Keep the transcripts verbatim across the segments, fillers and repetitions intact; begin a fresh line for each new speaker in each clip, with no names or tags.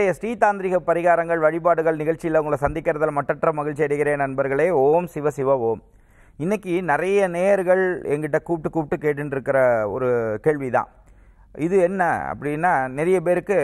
இன்றைய ஸ்ரீ தாந்திரிக பரிகாரங்கள் வழிபாடுகள் நிகழ்ச்சியில் உங்களை சந்திக்கிறதுல மட்டற்ற மகிழ்ச்சி அடைகிறேன் நண்பர்களே. ஓம் சிவ சிவ ஓம். இன்றைக்கி நிறைய நேயர்கள் எங்கிட்ட கூப்பிட்டு கூப்பிட்டு கேட்டுட்டு இருக்கிற ஒரு கேள்வி தான். இது என்ன அப்படின்னா, நிறைய பேருக்கு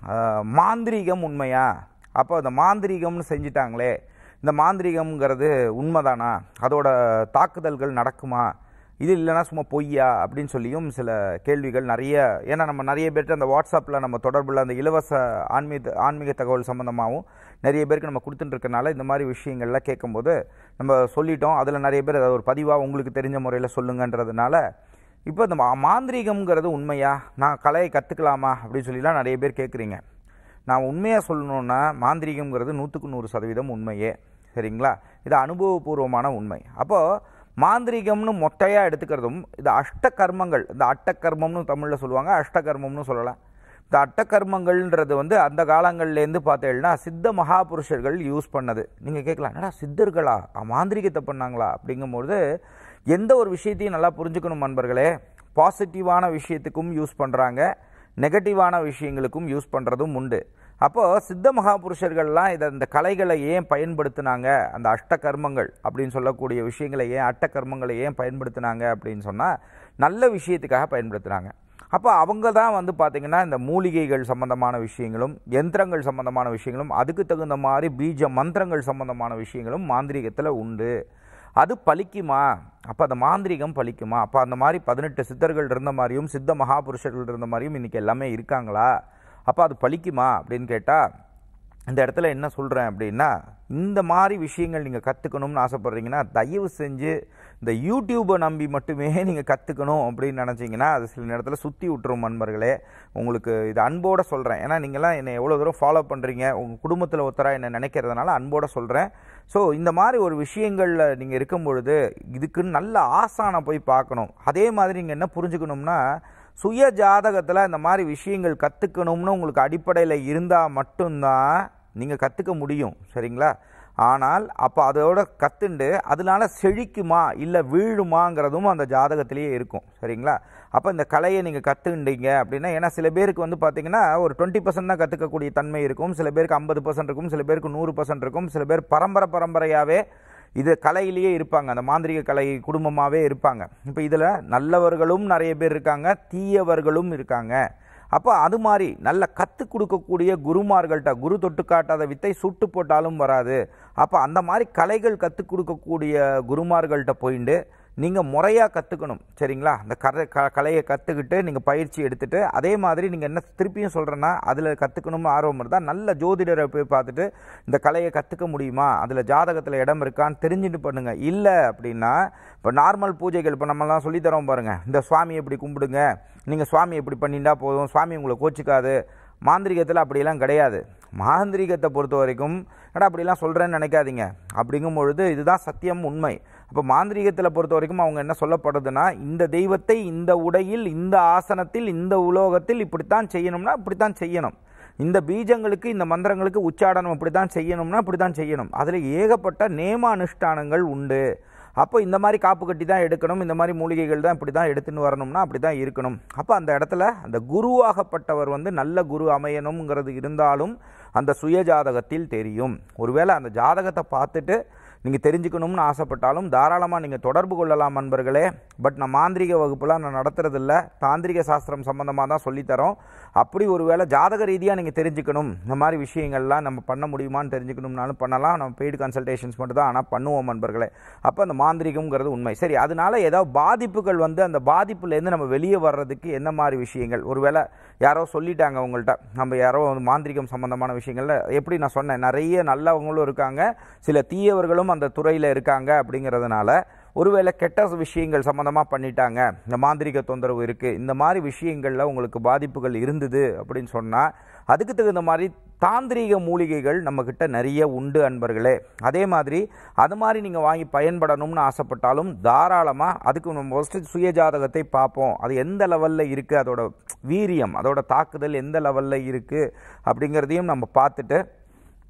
மாந்திரீகம் உண்மையா, அப்போ அந்த மாந்திரீகம்னு செஞ்சிட்டாங்களே, இந்த மாந்திரீகம்ங்கிறது உண்மைதானா, அதோட தாக்குதல்கள் நடக்குமா, இது இல்லைனா சும்மா பொய்யா அப்படின்னு சொல்லியும் சில கேள்விகள் நிறைய. ஏன்னா நம்ம நிறைய பேர்ட்டு அந்த வாட்ஸ்அப்பில் நம்ம தொடர்பில் அந்த இலவச ஆன்மீக ஆன்மீக தகவல் சம்மந்தமாகவும் நிறைய பேருக்கு நம்ம கொடுத்துட்டுருக்கனால இந்த மாதிரி விஷயங்கள்லாம் கேட்கும்போது நம்ம சொல்லிட்டோம். அதில் நிறைய பேர் அதை ஒரு பதிவாக உங்களுக்கு தெரிஞ்ச முறையில் சொல்லுங்கன்றதுனால இப்போ இந்த மாந்திரீகம்ங்கிறது உண்மையா, நான் கலையை கற்றுக்கலாமா அப்படின்னு சொல்லிலாம் நிறைய பேர் கேட்குறீங்க. நான் உண்மையாக சொல்லணுன்னா மாந்திரீகம்ங்கிறது நூற்றுக்கு நூறு சதவீதம் உண்மையே. சரிங்களா? இது அனுபவபூர்வமான உண்மை. அப்போது மாந்திரீகம்னு மொட்டையாக எடுத்துக்கிறதும், இது அஷ்டகர்மங்கள், இந்த அட்டகர்மம்னு தமிழில் சொல்லுவாங்க, அஷ்டகர்மம்னு சொல்லலாம். இந்த அட்டகர்மங்கள்ன்றது வந்து அந்த காலங்கள்லேருந்து பார்த்தேன்னா சித்த மகாபுருஷர்கள் யூஸ் பண்ணது. நீங்கள் கேட்கலாம், என்னடா சித்தர்களா மாந்திரீகத்தை பண்ணாங்களா அப்படிங்கும்போது, எந்த ஒரு விஷயத்தையும் நல்லா புரிஞ்சுக்கணும் நண்பர்களே. பாசிட்டிவான விஷயத்துக்கும் யூஸ் பண்ணுறாங்க, நெகட்டிவான விஷயங்களுக்கும் யூஸ் பண்ணுறதும் உண்டு. அப்போது சித்த மகாபுருஷர்கள்லாம் இதை இந்த கலைகளை ஏன் பயன்படுத்தினாங்க, அந்த அஷ்டகர்மங்கள் அப்படின்னு சொல்லக்கூடிய விஷயங்களை ஏன் அட்டகர்மங்களை ஏன் பயன்படுத்தினாங்க அப்படின்னு சொன்னால் நல்ல விஷயத்துக்காக பயன்படுத்தினாங்க. அப்போ அவங்க தான் வந்து பார்த்திங்கன்னா இந்த மூலிகைகள் சம்பந்தமான விஷயங்களும், யந்திரங்கள் சம்பந்தமான விஷயங்களும், அதுக்கு தகுந்த மாதிரி பீஜ மந்திரங்கள் சம்பந்தமான விஷயங்களும் மாந்திரீகத்தில் உண்டு. அது பலிக்குமா, அப்போ அந்த மாந்திரீகம் பலிக்குமா, அப்போ அந்த மாதிரி பதினெட்டு சித்தர்கள் இருந்த மாதிரியும் சித்த மகாபுருஷர்கள் இருந்த மாதிரியும் இன்றைக்கி எல்லாமே இருக்காங்களா, அப்போ அது பலிக்குமா அப்படின்னு கேட்டால், இந்த இடத்துல என்ன சொல்கிறேன் அப்படின்னா, இந்த மாதிரி விஷயங்கள் நீங்கள் கற்றுக்கணும்னு ஆசைப்பட்றீங்கன்னா தயவு செஞ்சு இந்த யூடியூப்பை நம்பி மட்டுமே நீங்கள் கற்றுக்கணும் அப்படின்னு நினச்சிங்கன்னா அது சில நேரத்தில் சுற்றி விட்டுரும் நண்பர்களே. உங்களுக்கு இது அன்போடு சொல்கிறேன். ஏன்னா நீங்களாம் என்னை எவ்வளோ தூரம் ஃபாலோ பண்ணுறீங்க, உங்கள் குடும்பத்தில் ஒருத்தராக என்னை நினைக்கிறதுனால அன்போடு சொல்கிறேன். ஸோ இந்த மாதிரி ஒரு விஷயங்களில் நீங்கள் இருக்கும் பொழுது இதுக்குன்னு நல்ல ஆசானை போய் பார்க்கணும். அதே மாதிரி நீங்கள் என்ன புரிஞ்சுக்கணும்னா, சுய ஜாதகத்தில் இந்த மாதிரி விஷயங்கள் கற்றுக்கணும்னு உங்களுக்கு அடிப்படையில் இருந்தால் மட்டும்தான் நீங்கள் கற்றுக்க முடியும். சரிங்களா? ஆனால் அப்போ அதோட கற்றுண்டு அதனால செழிக்குமா இல்லை வீழுமாங்கிறதும் அந்த ஜாதகத்திலேயே இருக்கும். சரிங்களா? அப்போ இந்த கலையை நீங்கள் கற்றுண்டீங்க அப்படின்னா, ஏன்னா சில பேருக்கு வந்து பார்த்திங்கன்னா ஒரு டுவெண்ட்டி பர்சன்ட் தான் கற்றுக்கக்கூடிய தன்மை இருக்கும், சில பேருக்கு ஐம்பது பர்சன்ட் இருக்கும், சில பேருக்கு நூறு பர்சன்ட் இருக்கும், சில பேர் பரம்பரை பரம்பரையாகவே இது கலையிலேயே இருப்பாங்க, அந்த மாந்திரிக கலை குடும்பமாகவே இருப்பாங்க. இப்போ இதில் நல்லவர்களும் நிறைய பேர் இருக்காங்க, தீயவர்களும் இருக்காங்க. அப்போ அது மாதிரி நல்ல கற்றுக் கொடுக்கக்கூடிய குருமார்கள்ட்ட, குரு தொட்டு காட்டாத வித்தை சுட்டு போட்டாலும் வராது. அப்போ அந்த மாதிரி கலைகள் கற்றுக் கொடுக்கக்கூடிய குருமார்கள்ட்ட போயிட்டு நீங்கள் முறையாக கற்றுக்கணும். சரிங்களா? அந்த கரை க கலையை கற்றுக்கிட்டு நீங்கள் பயிற்சி எடுத்துகிட்டு, அதே மாதிரி நீங்கள் என்ன திருப்பியும் சொல்கிறேன்னா, அதில் கற்றுக்கணும்னு ஆர்வம் இருந்தால் நல்ல ஜோதிடரை போய் பார்த்துட்டு இந்த கலையை கற்றுக்க முடியுமா, அதில் ஜாதகத்தில் இடம் இருக்கான்னு தெரிஞ்சுட்டு பண்ணுங்கள். இல்லை அப்படின்னா இப்போ நார்மல் பூஜைகள் இப்போ நம்மலாம் சொல்லித்தரோம் பாருங்கள், இந்த சுவாமி எப்படி கும்பிடுங்க, நீங்கள் சுவாமி எப்படி பண்ணிட்டா போதும், சுவாமி உங்களை கோச்சிக்காது. மாந்திரிகத்தில் அப்படியெல்லாம் கிடையாது. மாந்திரிகத்தை பொறுத்த வரைக்கும் ஏன்னா அப்படிலாம் சொல்கிறேன்னு நினைக்காதீங்க. அப்படிங்கும் பொழுது இதுதான் சத்தியம், உண்மை. அப்போ மாந்திரிகத்தில் பொறுத்த வரைக்கும் அவங்க என்ன சொல்லப்படுதுன்னா, இந்த தெய்வத்தை இந்த உடையில் இந்த ஆசனத்தில் இந்த உலோகத்தில் இப்படித்தான் செய்யணும்னா இப்படித்தான் செய்யணும், இந்த பீஜங்களுக்கு இந்த மந்திரங்களுக்கு உச்சாடனம் இப்படித்தான் செய்யணும்னா இப்படித்தான் செய்யணும். அதில் ஏகப்பட்ட நேம அனுஷ்டானங்கள் உண்டு. அப்போ இந்த மாதிரி காப்பு கட்டி தான் எடுக்கணும், இந்த மாதிரி மூலிகைகள் தான் இப்படி தான் எடுத்துன்னு வரணும்னா அப்படி தான் இருக்கணும். அப்போ அந்த இடத்துல அந்த குருவாகப்பட்டவர் வந்து நல்ல குரு அமையணுங்கிறது இருந்தாலும் அந்த சுய ஜாதகத்தில் தெரியும். ஒருவேளை அந்த ஜாதகத்தை பார்த்துட்டு நீங்கள் தெரிஞ்சுக்கணும்னு ஆசைப்பட்டாலும் தாராளமாக நீங்கள் தொடர்பு கொள்ளலாம் நண்பர்களே. பட் நான் மாந்திரிக வகுப்புலாம் நான் நடத்துறதில்ல, தாந்திரிக சாஸ்திரம் சம்மந்தமாக தான் சொல்லித்தரோம். அப்படி ஒரு வேளை ஜாதக ரீதியாக நீங்கள் தெரிஞ்சுக்கணும், இந்த மாதிரி விஷயங்கள்லாம் நம்ம பண்ண முடியுமான்னு தெரிஞ்சுக்கணும்னாலும் பண்ணலாம். நம்ம பெய்டு கன்சல்டேஷன்ஸ் மட்டும் தான் ஆனால் பண்ணுவோம் நண்பர்களே. அப்போ அந்த மாந்திரிகம்ங்கிறது உண்மை. சரி, அதனால ஏதாவது பாதிப்புகள் வந்து அந்த பாதிப்புலேருந்து நம்ம வெளியே வர்றதுக்கு என்ன மாதிரி விஷயங்கள், ஒருவேளை யாரோ சொல்லிட்டாங்க உங்கள்கிட்ட, நம்ம யாரோ மாந்திரிகம் சம்மந்தமான விஷயங்கள்ல எப்படி நான் சொன்னேன், நிறைய நல்லவங்களும் இருக்காங்க, சில தீயவர்களும் அந்த துறையில் இருக்காங்க. அப்படிங்கிறதுனால ஒருவேளை கெட்ட விஷயங்கள் சம்மந்தமாக பண்ணிட்டாங்க, இந்த மாந்திரிக தொந்தரவு இருக்குது, இந்த மாதிரி விஷயங்களில் உங்களுக்கு பாதிப்புகள் இருந்தது அப்படின்னு சொன்னால் அதுக்கு தகுந்த மாதிரி தாந்திரீக மூலிகைகள் நம்மக்கிட்ட நிறைய உண்டு அன்பர்களே. அதே மாதிரி அது மாதிரி நீங்கள் வாங்கி பயன்படணும்னு ஆசைப்பட்டாலும் தாராளமாக அதுக்கு நம்ம ஃபஸ்ட்டு சுய ஜாதகத்தை பார்ப்போம். அது எந்த லெவலில் இருக்குது, அதோட வீரியம், அதோட தாக்குதல் எந்த லெவலில் இருக்குது அப்படிங்கிறதையும் நம்ம பார்த்துட்டு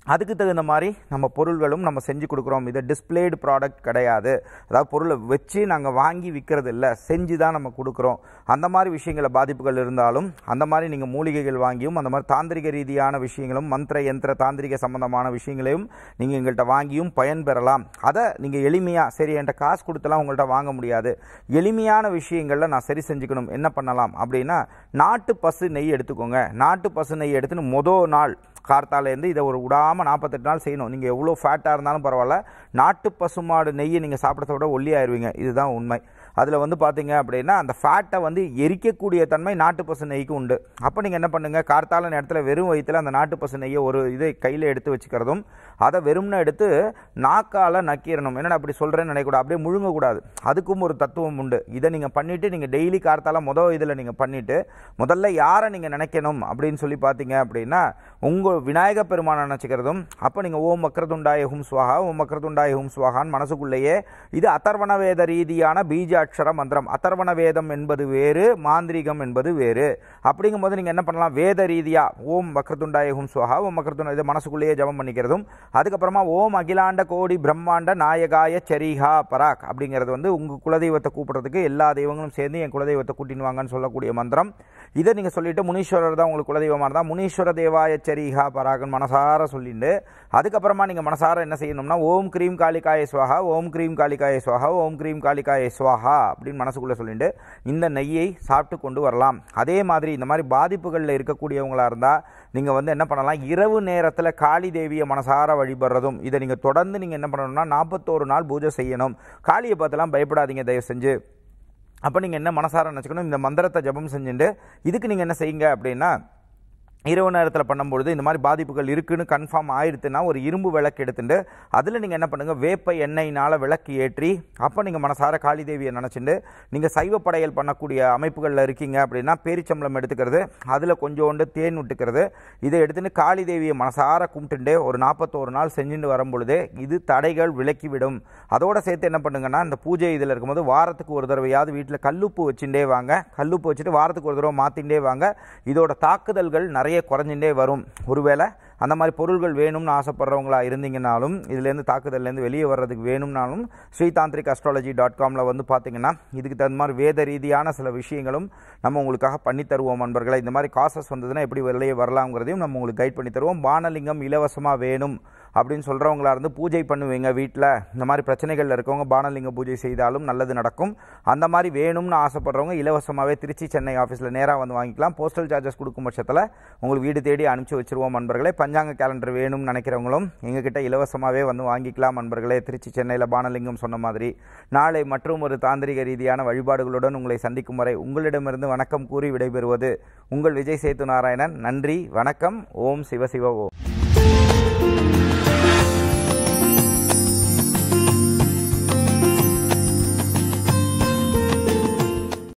அதுக்கு தகுந்த மாதிரி நம்ம பொருள்களும் நம்ம செஞ்சு கொடுக்குறோம். இது டிஸ்பிளேடு ப்ராடக்ட் கிடையாது. அதாவது பொருளை வச்சு நாங்கள் வாங்கி விற்கிறது இல்லை, செஞ்சு தான் நம்ம கொடுக்குறோம். அந்த மாதிரி விஷயங்கள பாதிப்புகள் இருந்தாலும் அந்த மாதிரி நீங்கள் மூலிகைகள் வாங்கியும் அந்த மாதிரி தாந்திரிக ரீதியான விஷயங்களும் மந்திர யந்திர தாந்திரிக சம்பந்தமான விஷயங்களையும் நீங்கள் எங்கள்கிட்ட வாங்கியும் பயன்பெறலாம். அதை நீங்கள் எளிமையாக, சரி என்கிட்ட காசு கொடுத்தலாம் உங்கள்கிட்ட வாங்க முடியாது, எளிமையான விஷயங்களில் நான் சரி செஞ்சுக்கணும், என்ன பண்ணலாம் அப்படின்னா நாட்டு பசு நெய் எடுத்துக்கோங்க. நாட்டு பசு நெய் எடுத்துன்னு மொதல் நாள் கார்த்தாலேருந்து இதை ஒரு விடாமல் நாற்பத்தெட்டு நாள் செய்யணும். நீங்கள் எவ்வளோ ஃபேட்டாக இருந்தாலும் பரவாயில்ல, நாட்டு பசுமாடு நெய்யை நீங்கள் சாப்பிட்றத விட ஒல்லி ஆயிடுவீங்க. இதுதான் உண்மை. அதில் வந்து பார்த்தீங்க அப்படின்னா அந்த ஃபேட்டை வந்து எரிக்கக்கூடிய தன்மை நாட்டு பசு நெய்க்கு உண்டு. அப்போ நீங்கள் என்ன பண்ணுங்கள், கார்த்தால நேரத்தில் வெறும் வயிற்றில் அந்த நாட்டு பசு நெய்யை ஒரு இதை கையில் எடுத்து வச்சுக்கிறதும், அதை வெறும்னு எடுத்து நாக்கால் நக்கிடணும். என்னடா அப்படி சொல்கிறேன்னு நினைக்கூடாது, அப்படியே முழுங்கக்கூடாது. அதுக்கும் ஒரு தத்துவம் உண்டு. இதை நீங்கள் பண்ணிவிட்டு நீங்கள் டெய்லி கார்த்தால மொதல் இதில் நீங்கள் பண்ணிவிட்டு முதல்ல யாரை நீங்கள் நினைக்கணும் அப்படின்னு சொல்லி பார்த்தீங்க அப்படின்னா உங்கள் விநாயக பெருமானை நினச்சிக்கிறதும், அப்போ நீங்கள் ஓம் வக்ரதுண்டாய ஹும் ஸ்வாஹா ஓம் வக்ரதுண்டாய ஹும் ஸ்வாஹான்னு மனசுக்குள்ளேயே, இது அதர்வண வேத ரீதியான பீஜ அக்ஷர மந்திரம். அதர்வண வேதம் என்பது வேறு, மாந்திரிகம் என்பது வேறு. அப்படிங்கும்போது நீங்கள் என்ன பண்ணலாம், வேத ரீதியாக ஓம் வக்ரதுண்டாய ஹும் ஸ்வாஹா ஓம் வக்ரதுண்டாய இதை மனசுக்குள்ளேயே ஜபம் பண்ணிக்கிறதும், அதுக்கப்புறமா ஓம் அகிலாண்ட கோடி பிரம்மாண்ட நாயகாய சரிஹா பராக் அப்படிங்கிறது வந்து உங்கள் குலதெய்வத்தை கூப்பிட்றதுக்கு எல்லா தெய்வங்களும் சேர்ந்து என் குலதெய்வத்தை கூட்டின்னு வாங்கன்னு சொல்லக்கூடிய மந்திரம். இதை நீங்கள் சொல்லிவிட்டு முனீஸ்வரர் தான் உங்களுக்கு குலதெய்வமாக இருந்தால் முனீஸ்வர தேவாய சரிஹா பராகன் மனசார சொல்லிட்டு, அதுக்கப்புறமா நீங்கள் மனசார என்ன செய்யணும்னா ஓம் கிரீம் காளிகாய ஸ்வாஹா ஓம் கிரீம் காளிகாய ஸ்வாஹா ஓம் கிரீம் காளிகாய ஸ்வாஹா அப்படின்னு மனசுக்குள்ளே சொல்லிட்டு இந்த நெய்யை சாப்பிட்டு கொண்டு வரலாம். அதே மாதிரி இந்த மாதிரி பாதிப்புகளில் இருக்கக்கூடியவங்களாக இருந்தால் நீங்கள் வந்து என்ன பண்ணலாம், இரவு நேரத்தில் காளி தேவியை மனசார வழிபடுறதும், இதை நீங்கள் தொடர்ந்து நீங்கள் என்ன பண்ணணும்னா நாற்பத்தோரு நாள் பூஜை செய்யணும். காளியை பார்த்துலாம் பயப்படாதீங்க தயவு செஞ்சு. அப்போ நீங்கள் என்ன மனசார நினச்சிக்கணும், இந்த மந்திரத்தை ஜபம் செஞ்சுட்டு இதுக்கு நீங்கள் என்ன செய்யுங்க அப்படின்னா இரவு நேரத்தில் பண்ணும்பொழுது இந்த மாதிரி பாதிப்புகள் இருக்குன்னு கன்ஃபார்ம் ஆயிடுத்துன்னா ஒரு இரும்பு விளக்கு எடுத்துட்டு அதில் நீங்கள் என்ன பண்ணுங்கள், வேப்ப எண்ணெயினால் விளக்கு ஏற்றி அப்போ நீங்கள் மனசார காளி தேவியை நினச்சிட்டு நீங்கள் சைவ படையல் பண்ணக்கூடிய அமைப்புகளில் இருக்கீங்க அப்படின்னா பேரிச்சம்பளம் எடுத்துக்கிறது, அதில் கொஞ்சோண்டு தேன் விட்டுக்கிறது, இதை எடுத்துகிட்டு காளி தேவியை மனசார கும்பிட்டுட்டு ஒரு நாற்பத்தோரு நாள் செஞ்சுட்டு வரும்பொழுதே இது தடைகள் விலக்கிவிடும். அதோடு சேர்த்து என்ன பண்ணுங்கன்னா இந்த பூஜை இதில் இருக்கும்போது வாரத்துக்கு ஒரு தடவையாவது வீட்டில் கல்லுப்பு வச்சுட்டே வாங்க. கல்லுப்பு வச்சுட்டு வாரத்துக்கு ஒரு தடவை மாற்றிகிட்டே வாங்க. இதோட தாக்குதல்கள் நிறைய குறைஞ்சிட்டே வரும். ஒருவேளை அந்த மாதிரி பொருள்கள் வேணும்னு ஆசைப்படுறவங்களா இருந்தீங்கனாலும் இதுலேருந்து தாக்குதல்லேருந்து வெளியே வர்றதுக்கு வேணும்னாலும் ஸ்ரீ தாந்திரிக் அஸ்ட்ராலஜி டாட் காமில் வந்து பார்த்தீங்கன்னா இதுக்கு தகுந்த மாதிரி வேத ரீதியான சில விஷயங்களும் நம்ம உங்களுக்காக பண்ணி தருவோம் நண்பர்களை. இந்த மாதிரி காசஸ் வந்ததுன்னா எப்படி வெளியே வரலாங்கிறதையும் நம்ம உங்களுக்கு கைட் பண்ணி தருவோம். பானலிங்கம் இலவசமாக வேணும் அப்படின்னு சொல்கிறவங்களா இருந்து பூஜை பண்ணுவீங்க வீட்டில், இந்த மாதிரி பிரச்சனைகளில் இருக்கவங்க பானலிங்க பூஜை செய்தாலும் நல்லது நடக்கும். அந்த மாதிரி வேணும்னு ஆசைப்படுறவங்க இலவசமாகவே திருச்சி சென்னை ஆஃபீஸில் நேராக வந்து வாங்கிக்கலாம். போஸ்டல் சார்ஜஸ் கொடுக்கும் பட்சத்தில் உங்களுக்கு வீடு தேடி அனுப்பிச்சி வச்சுருவோம் நண்பர்களே. பஞ்சாங்க கேலண்டர் வேணும்னு நினைக்கிறவங்களும் எங்ககிட்ட இலவசமாகவே வந்து வாங்கிக்கலாம் நண்பர்களே. திருச்சி சென்னையில் பானலிங்கம் சொன்ன மாதிரி நாளை மற்றும் ஒரு தாந்திரிக ரீதியான வழிபாடுகளுடன் உங்களை சந்திக்கும் வரை உங்களிடமிருந்து வணக்கம் கூறி விடைபெறுவது உங்கள் விஜய் சேத்து நாராயணன். நன்றி, வணக்கம். ஓம் சிவ சிவ ஓம்.